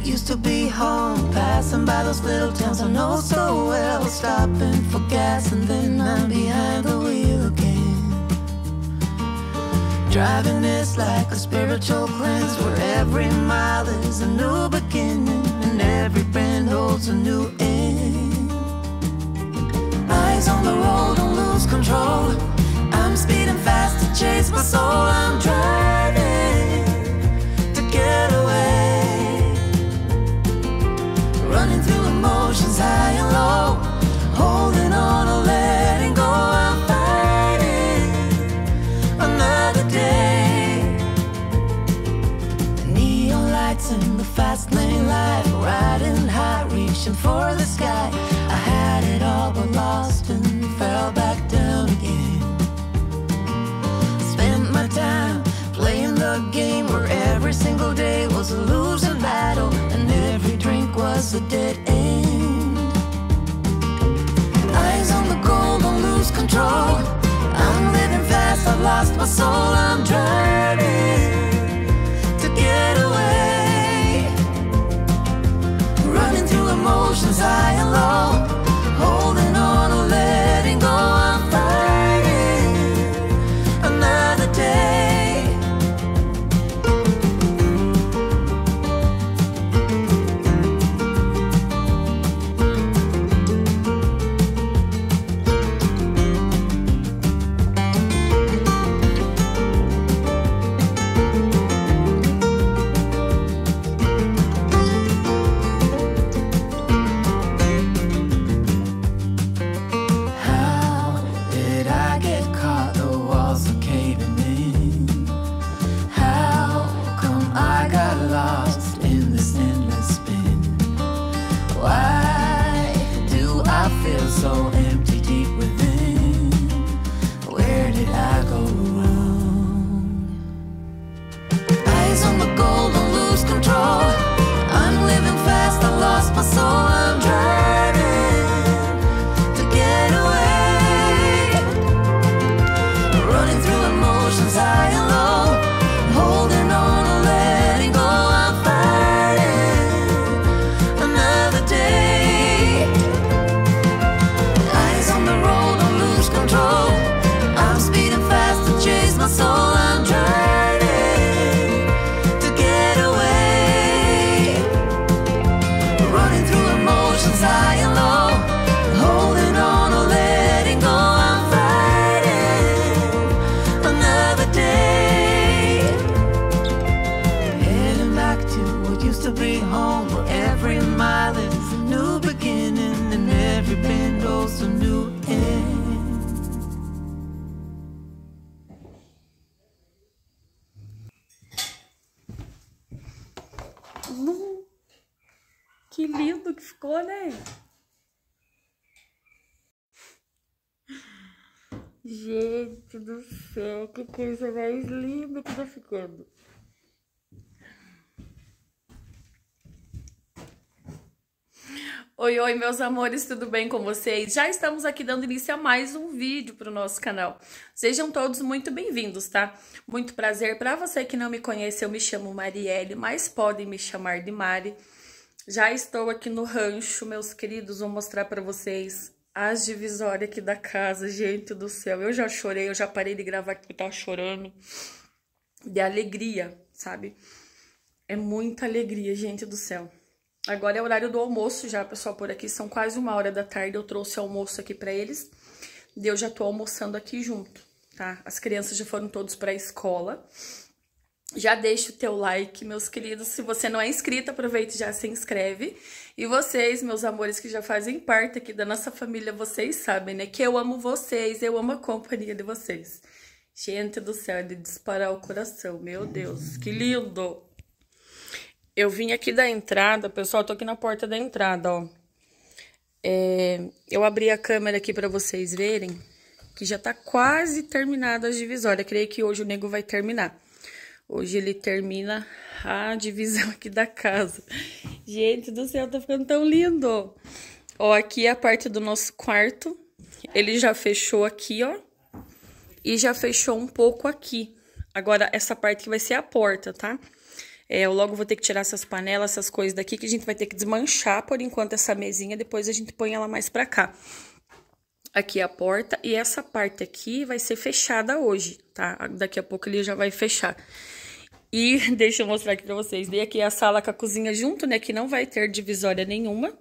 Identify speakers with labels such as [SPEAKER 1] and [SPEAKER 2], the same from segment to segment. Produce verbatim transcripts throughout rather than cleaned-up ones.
[SPEAKER 1] what used to be home, passing by those little towns I know so well, stopping for gas and then I'm behind the wheel again. Driving is like a spiritual cleanse, where every mile is a new beginning and every bend holds a new end. Eyes on the road, don't lose control, I'm speeding fast to chase my soul. I'm driving to get away, running through emotions high and low, holding on or letting go. I'm fighting another day. The neon lights in the fast lane life, riding high, reaching for the sky. I had it all but lost and fell back down again. Time playing the game where every single day was a losing battle and every drink was a dead end. Eyes on the goal, don't lose control, I'm living fast, I've lost my soul. I'm driving to get away, running through emotions high and low, holding on or letting go. I'm fighting another day. So empty deep within, where did I go wrong? Eyes on the goal, don't lose control, I'm living fast, I lost my soul. I'm driving to get away, running through emotions high and low, holding on or letting go. I'm fighting another day. I'm speeding fast to chase my soul. I'm driving to get away, running through emotions high and low, holding on or letting go. I'm fighting another day, heading back to what used to be home, where every mile is a new beginning and every bend goes a new end.
[SPEAKER 2] Que lindo que ficou, né? Gente do céu, que coisa mais linda que tá ficando. Oi, oi, meus amores, tudo bem com vocês? Já estamos aqui dando início a mais um vídeo para o nosso canal. Sejam todos muito bem-vindos, tá? Muito prazer. Para você que não me conhece, eu me chamo Marielle, mas podem me chamar de Mari. Já estou aqui no rancho, meus queridos, vou mostrar para vocês as divisórias aqui da casa. Gente do céu, eu já chorei, eu já parei de gravar aqui, eu tava chorando de alegria, sabe? É muita alegria, gente do céu. Agora é o horário do almoço já, pessoal, por aqui são quase uma hora da tarde, eu trouxe almoço aqui pra eles. E eu já tô almoçando aqui junto, tá? As crianças já foram todos pra escola. Já deixa o teu like, meus queridos. Se você não é inscrito, aproveita e já se inscreve. E vocês, meus amores, que já fazem parte aqui da nossa família, vocês sabem, né? Que eu amo vocês, eu amo a companhia de vocês. Gente do céu, é de disparar o coração, meu Deus, que lindo! Eu vim aqui da entrada, pessoal, tô aqui na porta da entrada, ó. É, eu abri a câmera aqui pra vocês verem que já tá quase terminada a divisória. Creio que hoje o nego vai terminar. Hoje ele termina a divisão aqui da casa. Gente do céu, tá ficando tão lindo. Ó, aqui é a parte do nosso quarto. Ele já fechou aqui, ó. E já fechou um pouco aqui. Agora, essa parte que vai ser a porta, tá? É, eu logo vou ter que tirar essas panelas, essas coisas daqui, que a gente vai ter que desmanchar por enquanto essa mesinha, depois a gente põe ela mais pra cá. Aqui é a porta, e essa parte aqui vai ser fechada hoje, tá? Daqui a pouco ele já vai fechar. E deixa eu mostrar aqui pra vocês. Dei aqui a sala com a cozinha junto, né? Que não vai ter divisória nenhuma.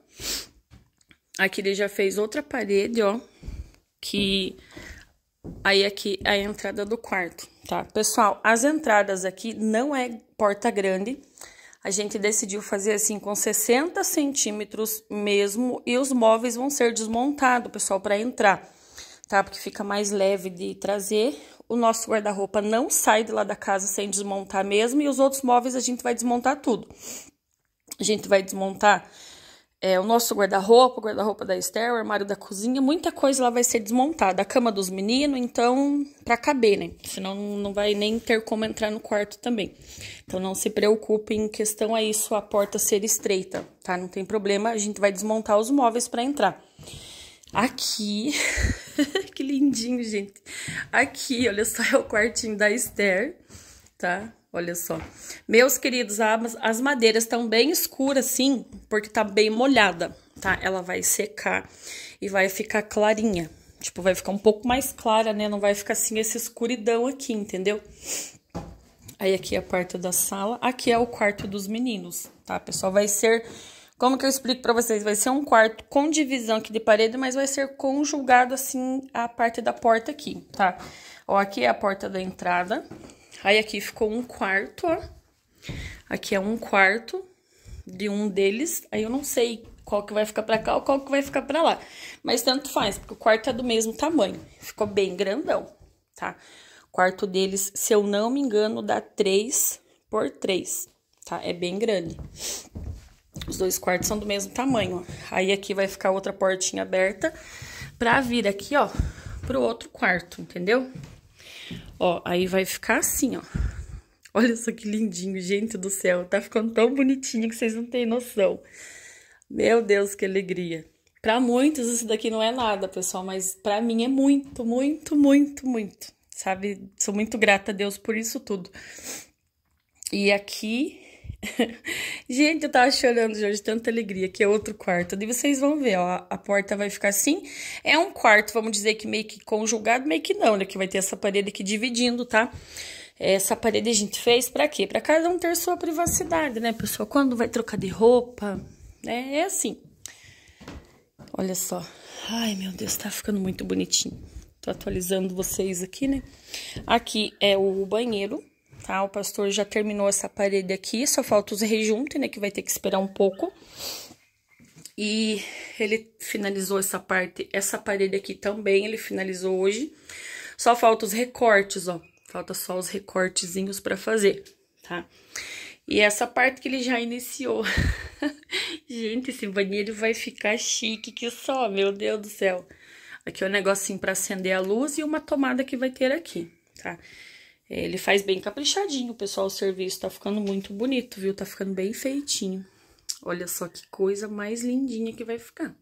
[SPEAKER 2] Aqui ele já fez outra parede, ó. Que... Aí aqui é a entrada do quarto, tá? Pessoal, as entradas aqui não é porta grande. A gente decidiu fazer assim com sessenta centímetros mesmo. E os móveis vão ser desmontados, pessoal, para entrar, tá? Porque fica mais leve de trazer. O nosso guarda-roupa não sai de lá da casa sem desmontar mesmo. E os outros móveis a gente vai desmontar tudo. A gente vai desmontar é, o nosso guarda-roupa, o guarda-roupa da Esther, o armário da cozinha. Muita coisa lá vai ser desmontada. A cama dos meninos, então, pra caber, né? Senão não vai nem ter como entrar no quarto também. Então, não se preocupe em questão a isso, a porta ser estreita, tá? Não tem problema, a gente vai desmontar os móveis pra entrar. Aqui, que lindinho, gente. Aqui, olha só, é o quartinho da Esther, tá? Olha só. Meus queridos, as, as madeiras estão bem escuras, assim, porque tá bem molhada, tá? Ela vai secar e vai ficar clarinha. Tipo, vai ficar um pouco mais clara, né? Não vai ficar assim, essa escuridão aqui, entendeu? Aí, aqui é a parte da sala. Aqui é o quarto dos meninos, tá, pessoal? Vai ser... Como que eu explico pra vocês? Vai ser um quarto com divisão aqui de parede, mas vai ser conjugado, assim, a parte da porta aqui, tá? Ó, aqui é a porta da entrada. Aí, aqui ficou um quarto, ó. Aqui é um quarto de um deles. Aí, eu não sei qual que vai ficar pra cá ou qual que vai ficar pra lá. Mas tanto faz, porque o quarto é do mesmo tamanho. Ficou bem grandão, tá? O quarto deles, se eu não me engano, dá três por três, tá? É bem grande. Os dois quartos são do mesmo tamanho, ó. Aí, aqui vai ficar outra portinha aberta pra vir aqui, ó, pro outro quarto, entendeu? Ó, aí vai ficar assim, ó. Olha só que lindinho, gente do céu. Tá ficando tão bonitinho que vocês não têm noção. Meu Deus, que alegria. Pra muitos isso daqui não é nada, pessoal, mas pra mim é muito, muito, muito, muito. Sabe? Sou muito grata a Deus por isso tudo. E aqui... Gente, eu tava chorando de hoje, tanta alegria. Aqui é outro quarto. E vocês vão ver, ó, a porta vai ficar assim. É um quarto, vamos dizer que meio que conjugado, meio que não, né? Que vai ter essa parede aqui dividindo, tá? Essa parede a gente fez pra quê? Pra cada um ter sua privacidade, né, pessoal? Quando vai trocar de roupa, né? É assim. Olha só. Ai, meu Deus, tá ficando muito bonitinho. Tô atualizando vocês aqui, né? Aqui é o banheiro. Tá, o pastor já terminou essa parede aqui, só falta os rejuntos, né, que vai ter que esperar um pouco. E ele finalizou essa parte, essa parede aqui também, ele finalizou hoje. Só falta os recortes, ó, falta só os recortezinhos pra fazer, tá? E essa parte que ele já iniciou. Gente, esse banheiro vai ficar chique que só, meu Deus do céu. Aqui é um negocinho pra acender a luz e uma tomada que vai ter aqui, tá? Ele faz bem caprichadinho, pessoal, o serviço tá ficando muito bonito, viu? Tá ficando bem feitinho. Olha só que coisa mais lindinha que vai ficar.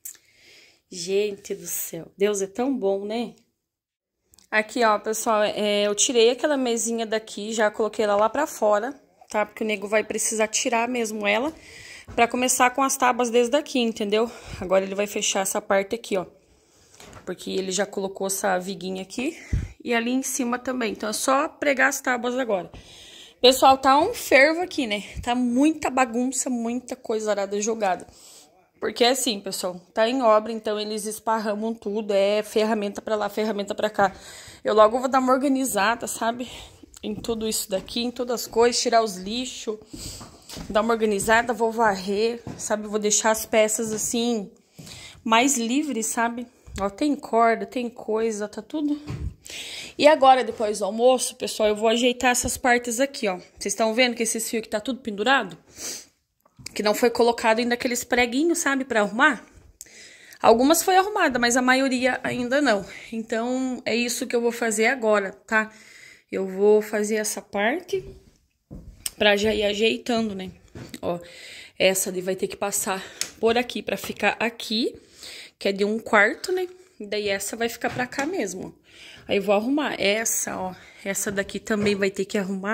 [SPEAKER 2] Gente do céu, Deus é tão bom, né? Aqui, ó, pessoal, é, eu tirei aquela mesinha daqui, já coloquei ela lá pra fora, tá? Porque o nego vai precisar tirar mesmo ela, pra começar com as tábuas desde aqui, entendeu? Agora ele vai fechar essa parte aqui, ó. Porque ele já colocou essa viguinha aqui e ali em cima também. Então, é só pregar as tábuas agora. Pessoal, tá um fervo aqui, né? Tá muita bagunça, muita coisa arada jogada. Porque é assim, pessoal, tá em obra, então eles esparramam tudo. É ferramenta pra lá, ferramenta pra cá. Eu logo vou dar uma organizada, sabe? Em tudo isso daqui, em todas as coisas, tirar os lixos. Dar uma organizada, vou varrer, sabe? Vou deixar as peças assim, mais livres, sabe? Ó, tem corda, tem coisa, tá tudo. E agora, depois do almoço, pessoal, eu vou ajeitar essas partes aqui, ó. Vocês estão vendo que esses fios que tá tudo pendurado? Que não foi colocado ainda aqueles preguinhos, sabe, pra arrumar? Algumas foi arrumada, mas a maioria ainda não. Então, é isso que eu vou fazer agora, tá? Eu vou fazer essa parte pra já ir ajeitando, né? Ó, essa ali vai ter que passar por aqui pra ficar aqui. Que é de um quarto, né? E daí essa vai ficar pra cá mesmo. Aí eu vou arrumar essa, ó. Essa daqui também vai ter que arrumar.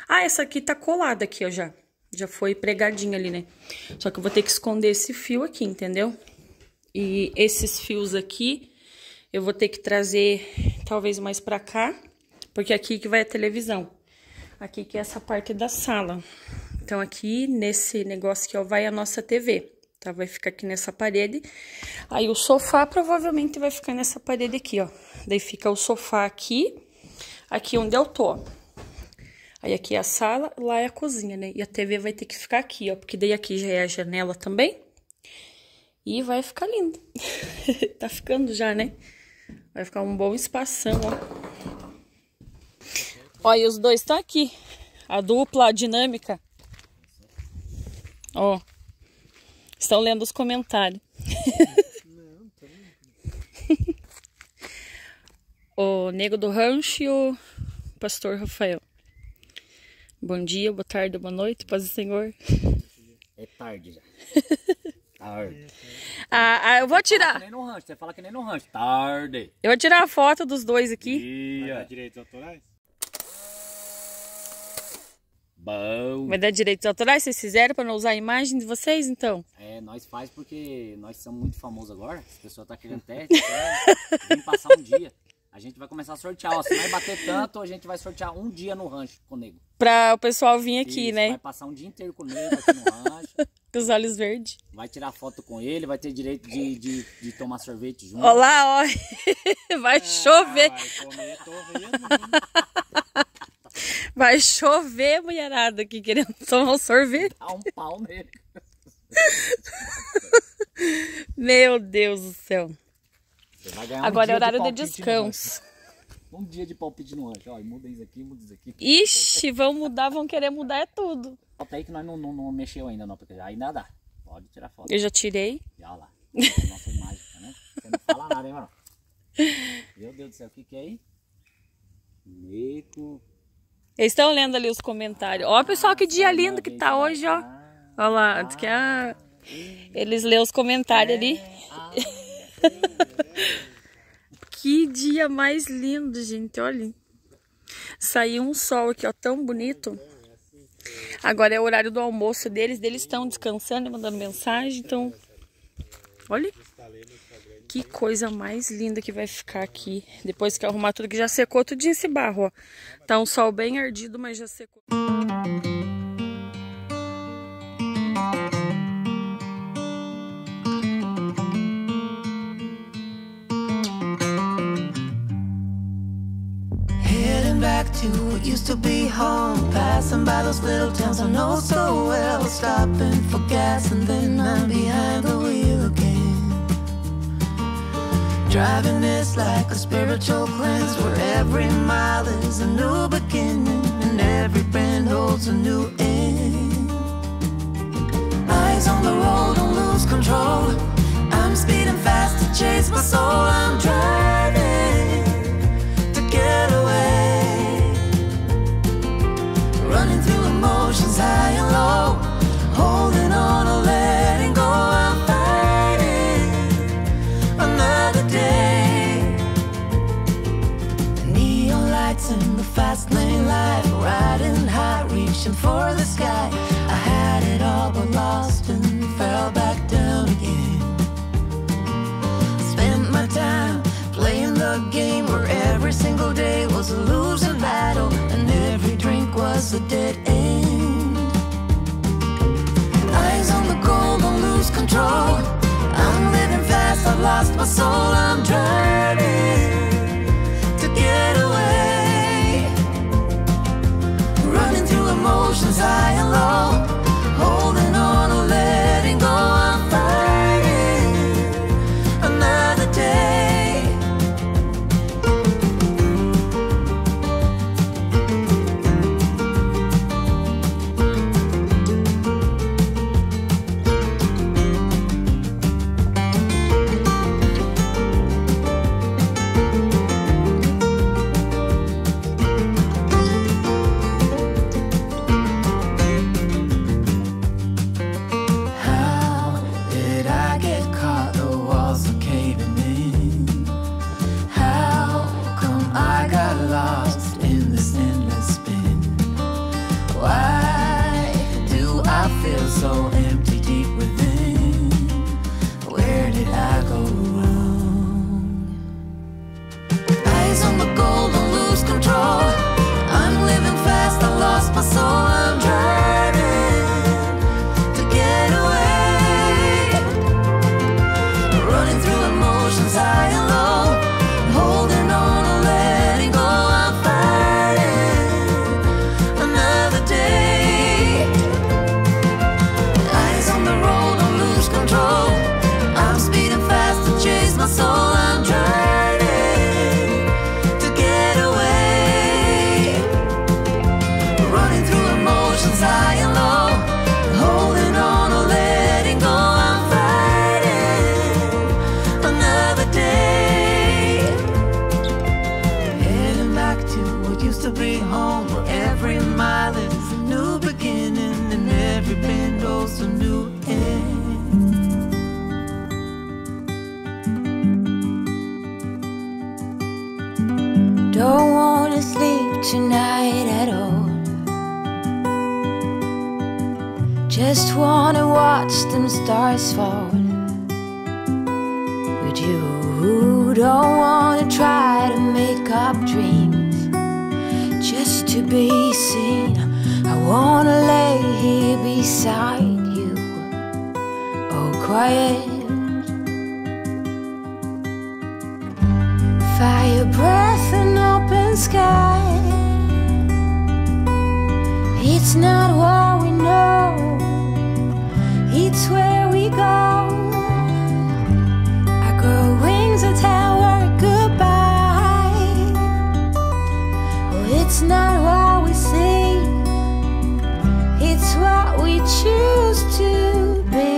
[SPEAKER 2] Ah, essa aqui tá colada aqui, ó, já. Já foi pregadinha ali, né? Só que eu vou ter que esconder esse fio aqui, entendeu? E esses fios aqui, eu vou ter que trazer talvez mais pra cá, porque aqui que vai a televisão. Aqui que é essa parte da sala. Então, aqui nesse negócio aqui, ó, vai a nossa T V. Tá? Vai ficar aqui nessa parede. Aí, o sofá provavelmente vai ficar nessa parede aqui, ó. Daí, fica o sofá aqui, aqui onde eu tô, ó. Aí, aqui é a sala, lá é a cozinha, né? E a T V vai ter que ficar aqui, ó. Porque daí, aqui já é a janela também. E vai ficar lindo. Tá ficando já, né? Vai ficar um bom espação, ó. Ó, e os dois estão aqui. A dupla, a dinâmica. Ó. Estão lendo os comentários.
[SPEAKER 3] Não, tô
[SPEAKER 2] O Nego do Rancho e o Pastor Rafael. Bom dia, boa tarde, boa noite, paz do Senhor.
[SPEAKER 3] É tarde já. Tarde.
[SPEAKER 2] Ah, ah, eu vou
[SPEAKER 3] Fala
[SPEAKER 2] tirar.
[SPEAKER 3] que nem no rancho, você fala que nem no rancho. Tarde.
[SPEAKER 2] Eu vou tirar a foto dos dois aqui.
[SPEAKER 3] Dia.
[SPEAKER 4] Direitos autorais?
[SPEAKER 3] Bom.
[SPEAKER 2] Vai dar direitos autorais, vocês fizeram para não usar a imagem de vocês, então?
[SPEAKER 3] É, nós faz porque nós somos muito famosos agora. As pessoas estão querendo teste. Vem passar um dia. A gente vai começar a sortear. Ó, se nós bater tanto, a gente vai sortear um dia no rancho com o nego.
[SPEAKER 2] Pra o pessoal vir aqui,
[SPEAKER 3] Isso,
[SPEAKER 2] né?
[SPEAKER 3] Vai passar um dia inteiro com o nego aqui no rancho.
[SPEAKER 2] Com os olhos verdes.
[SPEAKER 3] Vai tirar foto com ele, vai ter direito de, de, de tomar sorvete junto.
[SPEAKER 2] Olha lá, ó. Vai chover.
[SPEAKER 4] Ah, vai comer, tô vendo.
[SPEAKER 2] Vai chover, mulherada, aqui querendo tomar um sorvete.
[SPEAKER 3] Dá um pau nele.
[SPEAKER 2] Meu Deus do céu.
[SPEAKER 3] Você vai ganhar um
[SPEAKER 2] Agora é
[SPEAKER 3] dia
[SPEAKER 2] horário de
[SPEAKER 3] palpite no
[SPEAKER 2] descanso.
[SPEAKER 3] rancho. Um dia de palpite no rancho. Ó, muda isso aqui, muda isso aqui.
[SPEAKER 2] Ixi, vão mudar, vão querer mudar é tudo.
[SPEAKER 3] Falta aí que nós não, não, não mexeu ainda, não, porque ainda dá. Pode tirar foto.
[SPEAKER 2] Eu já tirei.
[SPEAKER 3] E olha lá. Nossa imagem, tá, né? Você não fala nada, hein, mano? Meu Deus do céu, o que que é aí? Meco.
[SPEAKER 2] Eles estão lendo ali os comentários. Ó, pessoal, que dia lindo que tá hoje, ó. Olha lá, diz que ah, eles lêem os comentários ali. Que dia mais lindo, gente, olha. Saiu um sol aqui, ó, tão bonito. Agora é o horário do almoço deles. Eles estão descansando e mandando mensagem, então... Olha. Que coisa mais linda que vai ficar aqui. Depois que arrumar tudo, que já secou tudo esse barro, ó. Tá um sol bem ardido, mas já secou.
[SPEAKER 1] Heading back to what used to be home, passing by those little towns I know so well, stopping for gas and then I'm behind the wheel again. Driving is like a spiritual cleanse, where every mile is a new beginning and every bend holds a new end. Eyes on the road, don't lose control. I'm speeding fast to chase my soul. I'm driving to get away, running through emotions high and low, holding on or letting go. I'm fighting another day. The neon lights in the fast lane life, riding high, reaching for the sky. I had it all but lost and fell back down again. Spent my time playing the game where every single day was a losing battle and every drink was a dead end. Eyes on the goal, don't lose control. I'm living fast, I've lost my soul. I'm driving to get away, running through emotions high and low, holding on or letting go. I'm fighting another day. tonight at all. Just wanna watch them stars fall. But you don't wanna try to make up dreams just to be seen. I wanna lay here beside you, all quiet. Fire breath and open sky. It's not what we know, it's where we go. I grow wings and tell her goodbye. Oh, it's not what we see, it's what we choose to be.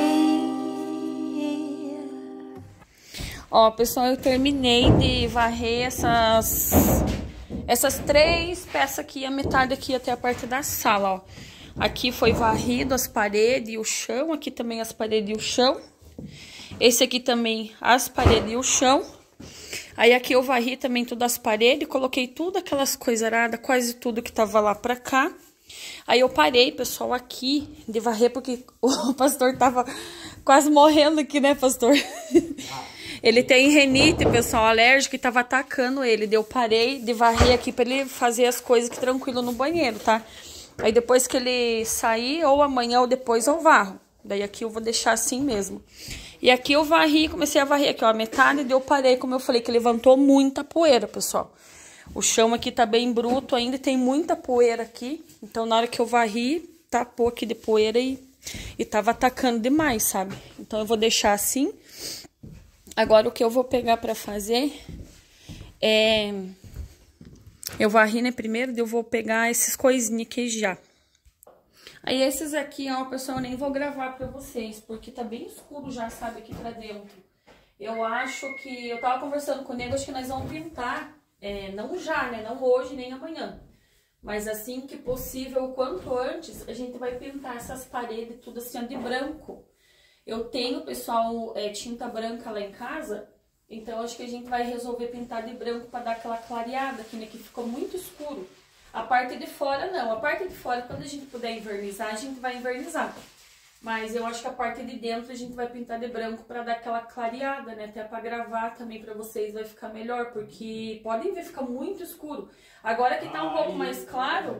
[SPEAKER 2] Ó, pessoal, eu terminei de varrer essas essas três peças aqui, a metade aqui até a parte da sala, ó. Aqui foi varrido as paredes e o chão, aqui também as paredes e o chão. Esse aqui também as paredes e o chão. Aí aqui eu varri também todas as paredes, coloquei tudo aquelas coisaradas, quase tudo que tava lá pra cá. Aí eu parei, pessoal, aqui de varrer, porque o pastor tava quase morrendo aqui, né, pastor? Ele tem renite, pessoal, alérgico, e tava atacando ele. Daí eu parei de varrer aqui pra ele fazer as coisas que tranquilo no banheiro, tá? Aí depois que ele sair, ou amanhã ou depois eu varro. Daí aqui eu vou deixar assim mesmo. E aqui eu varri, comecei a varrer aqui, ó, a metade, daí eu parei, como eu falei, que levantou muita poeira, pessoal. O chão aqui tá bem bruto ainda, tem muita poeira aqui. Então na hora que eu varri, tapou aqui de poeira e, e tava atacando demais, sabe? Então eu vou deixar assim. Agora o que eu vou pegar pra fazer é... Eu varri, né, primeiro, eu vou pegar esses coisinhas aqui já. Aí esses aqui, ó, pessoal, eu nem vou gravar pra vocês, porque tá bem escuro já, sabe, aqui pra dentro. Eu acho que... Eu tava conversando com o nego, acho que nós vamos pintar, é, não já, né, não hoje nem amanhã. Mas assim que possível, o quanto antes, a gente vai pintar essas paredes tudo assim, ó, de branco. Eu tenho, pessoal, é, tinta branca lá em casa... Então, acho que a gente vai resolver pintar de branco para dar aquela clareada aqui, né? Que ficou muito escuro. A parte de fora, não. A parte de fora, quando a gente puder invernizar, a gente vai invernizar. Mas eu acho que a parte de dentro a gente vai pintar de branco para dar aquela clareada, né? Até para gravar também para vocês vai ficar melhor, porque podem ver, fica muito escuro. Agora que tá um pouco mais claro...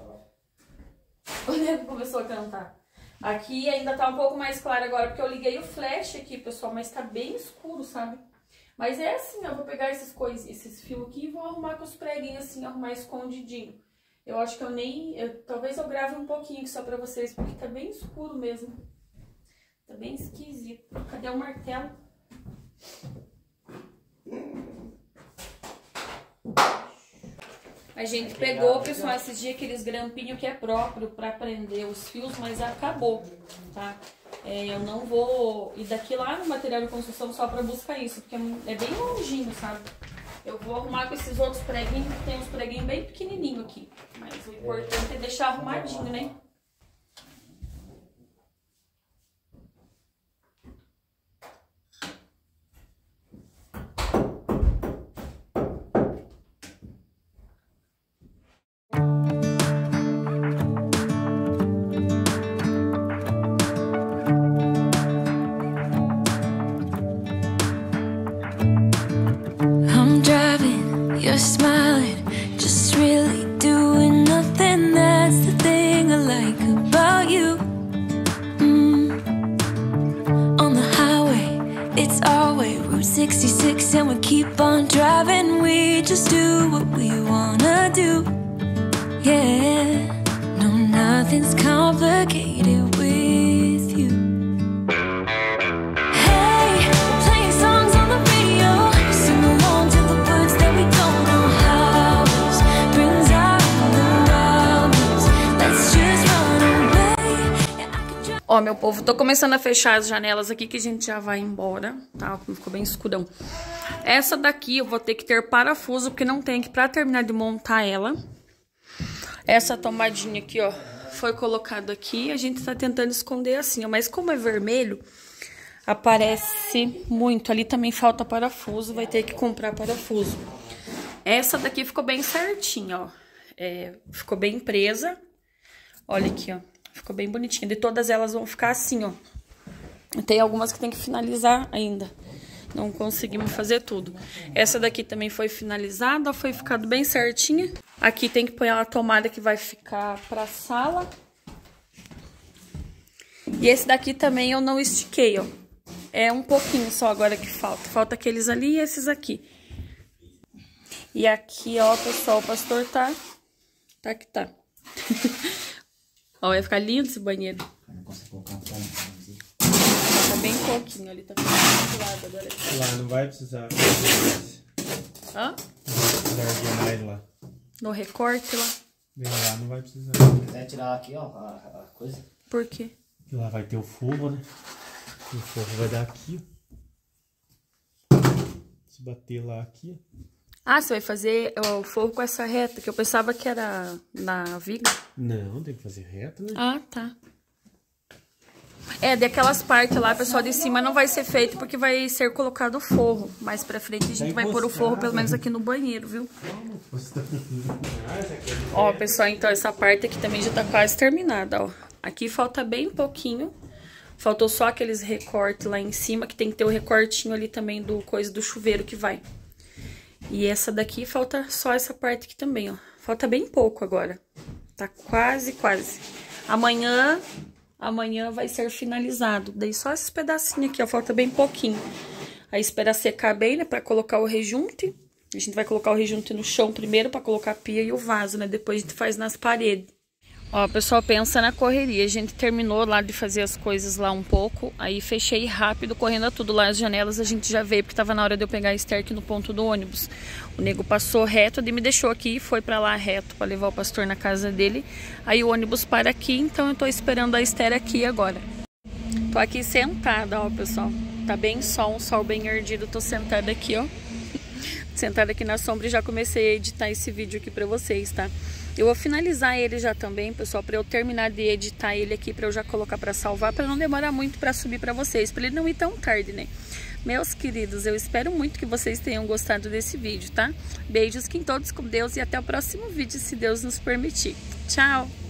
[SPEAKER 2] O nego começou a cantar. Aqui ainda tá um pouco mais claro agora, porque eu liguei o flash aqui, pessoal, mas tá bem escuro, sabe? Mas é assim, eu vou pegar esses, cois, esses fios aqui e vou arrumar com os preguinhos assim, arrumar escondidinho. Eu acho que eu nem... Eu, talvez eu grave um pouquinho só pra vocês, porque tá bem escuro mesmo. Tá bem esquisito. Cadê o martelo? A gente pegou, pessoal, esses dias aqueles grampinhos que é próprio pra prender os fios, mas acabou, tá? É, eu não vou ir daqui lá no material de construção só pra buscar isso, porque é bem longinho, sabe? Eu vou arrumar com esses outros preguinhos, que tem uns preguinhos bem pequenininhos aqui. Mas o importante é deixar arrumadinho, né?
[SPEAKER 1] You're smiling, just really doing nothing. That's the thing I like about you. Mm. On the highway, it's our way, Route sixty-six, and we keep on driving. We just do what we wanna do. Yeah, no, nothing's complicated with you. Hey, playing songs on the radio, sing along to the words that we don't know how. Brings out the wildness, let's just run away. Yeah, I could drive.
[SPEAKER 2] Ó, meu povo, tô começando a fechar as janelas aqui, que a gente já vai embora, tá? Ficou bem escurão. Essa daqui eu vou ter que ter parafuso, porque não tem aqui pra terminar de montar ela. Essa tomadinha aqui, ó, foi colocado aqui. A gente tá tentando esconder assim, ó. Mas como é vermelho, aparece muito. Ali também falta parafuso, vai ter que comprar parafuso. Essa daqui ficou bem certinha, ó. é, ficou bem presa. Olha aqui, ó. Ficou bem bonitinha. De todas elas vão ficar assim, ó. Tem algumas que tem que finalizar ainda. Não conseguimos fazer tudo. Essa daqui também foi finalizada, foi ficado bem certinha. Aqui tem que pôr a tomada que vai ficar pra sala. E esse daqui também eu não estiquei, ó. É um pouquinho só agora que falta. Falta aqueles ali e esses aqui. E aqui, ó, pessoal, o pastor tá... Tá que tá. Ó, vai ficar lindo esse banheiro. Tá bem pouquinho ali, tá ficando lado agora.
[SPEAKER 4] Lá não vai precisar.
[SPEAKER 2] Hã?
[SPEAKER 4] Não vai precisar de mais lá.
[SPEAKER 2] No recorte lá.
[SPEAKER 4] Bem lá não vai precisar.
[SPEAKER 3] Se quiser tirar aqui, ó, a, a coisa.
[SPEAKER 2] Por quê?
[SPEAKER 4] Porque lá vai ter o forro, né? E o forro vai dar aqui, ó. Se bater lá aqui, ó.
[SPEAKER 2] Ah, você vai fazer o forro com essa reta, que eu pensava que era na viga.
[SPEAKER 4] Não, tem que fazer reto, né?
[SPEAKER 2] Ah, tá. É, daquelas partes lá, pessoal, de cima não vai ser feito porque vai ser colocado o forro. Mais pra frente a gente vai pôr o forro, pelo menos aqui no banheiro, viu? Ó, pessoal, então essa parte aqui também já tá quase terminada, ó. Aqui falta bem pouquinho. Faltou só aqueles recortes lá em cima, que tem que ter o recortinho ali também do coisa do chuveiro que vai. E essa daqui falta só essa parte aqui também, ó. Falta bem pouco agora. Tá quase, quase. Amanhã, amanhã vai ser finalizado. Daí só esses pedacinhos aqui, ó. Falta bem pouquinho. Aí espera secar bem, né? Pra colocar o rejunte. A gente vai colocar o rejunte no chão primeiro pra colocar a pia e o vaso, né? Depois a gente faz nas paredes. Ó, o pessoal pensa na correria. A gente terminou lá de fazer as coisas lá um pouco. Aí fechei rápido, correndo a tudo. Lá as janelas a gente já veio, porque tava na hora de eu pegar a Esther aqui no ponto do ônibus. O nego passou reto, e me deixou aqui e foi pra lá reto pra levar o pastor na casa dele. Aí o ônibus para aqui, então eu tô esperando a Esther aqui agora. Tô aqui sentada, ó, pessoal. Tá bem sol, um sol bem ardido. Tô sentada aqui, ó. Sentada aqui na sombra e já comecei a editar esse vídeo aqui pra vocês, tá? Eu vou finalizar ele já também, pessoal, pra eu terminar de editar ele aqui, pra eu já colocar pra salvar, pra não demorar muito pra subir pra vocês, pra ele não ir tão tarde, né? Meus queridos, eu espero muito que vocês tenham gostado desse vídeo, tá? Beijos, fiquem todos com Deus e até o próximo vídeo, se Deus nos permitir. Tchau!